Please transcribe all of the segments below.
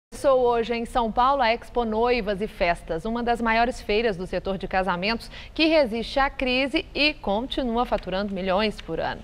Começou hoje em São Paulo a Expo Noivas e Festas, uma das maiores feiras do setor de casamentos que resiste à crise e continua faturando milhões por ano.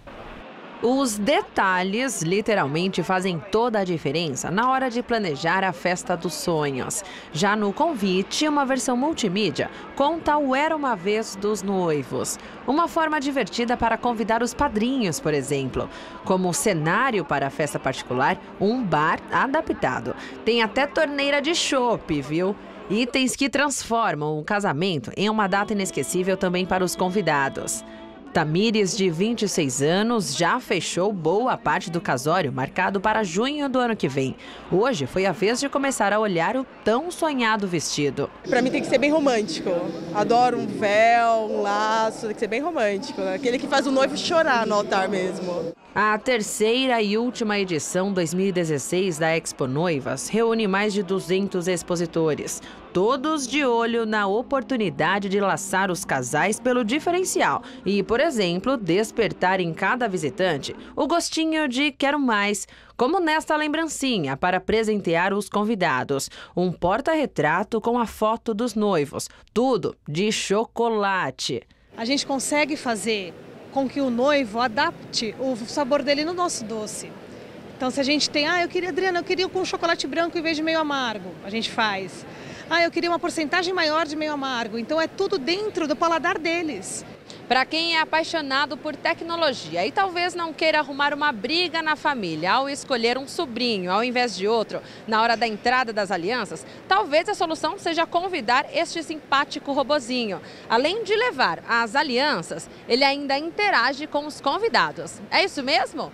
Os detalhes literalmente fazem toda a diferença na hora de planejar a festa dos sonhos. Já no convite, uma versão multimídia conta o Era Uma Vez dos Noivos. Uma forma divertida para convidar os padrinhos, por exemplo. Como cenário para a festa particular, um bar adaptado. Tem até torneira de chopp, viu? Itens que transformam o casamento em uma data inesquecível também para os convidados. Tamires, de 26 anos, já fechou boa parte do casório marcado para junho do ano que vem. Hoje foi a vez de começar a olhar o tão sonhado vestido. Para mim tem que ser bem romântico. Adoro um véu, um laço, tem que ser bem romântico, né? Aquele que faz o noivo chorar no altar mesmo. A terceira e última edição 2016 da Expo Noivas reúne mais de 200 expositores, todos de olho na oportunidade de laçar os casais pelo diferencial e, por exemplo, despertar em cada visitante o gostinho de quero mais, como nesta lembrancinha para presentear os convidados. Um porta-retrato com a foto dos noivos, tudo de chocolate. A gente consegue fazer com que o noivo adapte o sabor dele no nosso doce. Então, se a gente tem, Adriana, eu queria com chocolate branco em vez de meio amargo, a gente faz. Eu queria uma porcentagem maior de meio amargo. Então, é tudo dentro do paladar deles. Para quem é apaixonado por tecnologia e talvez não queira arrumar uma briga na família ao escolher um sobrinho ao invés de outro na hora da entrada das alianças, talvez a solução seja convidar este simpático robozinho. Além de levar as alianças, ele ainda interage com os convidados. É isso mesmo?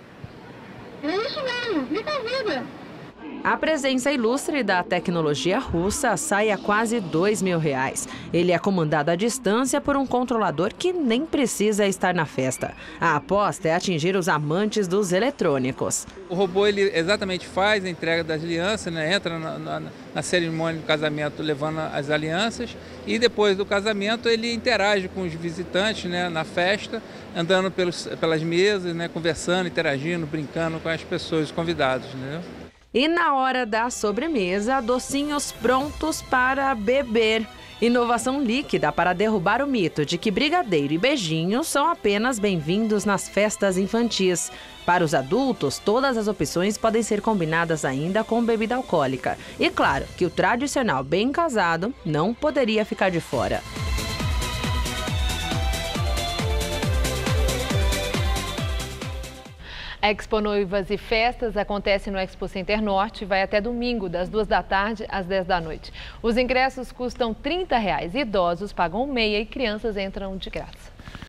É isso mesmo, me convida. A presença ilustre da tecnologia russa sai a quase R$2.000. Ele é comandado à distância por um controlador que nem precisa estar na festa. A aposta é atingir os amantes dos eletrônicos. O robô ele exatamente faz a entrega das alianças, né? Entra na cerimônia do casamento levando as alianças e depois do casamento ele interage com os visitantes, né, na festa, andando pelas mesas, né, conversando, interagindo, brincando com as pessoas, os convidados, né? E na hora da sobremesa, docinhos prontos para beber. Inovação líquida para derrubar o mito de que brigadeiro e beijinhos são apenas bem-vindos nas festas infantis. Para os adultos, todas as opções podem ser combinadas ainda com bebida alcoólica. E claro que o tradicional bem casado não poderia ficar de fora. A Expo Noivas e Festas acontece no Expo Center Norte e vai até domingo, das 2 da tarde às 10 da noite. Os ingressos custam R$30, idosos pagam meia e crianças entram de graça.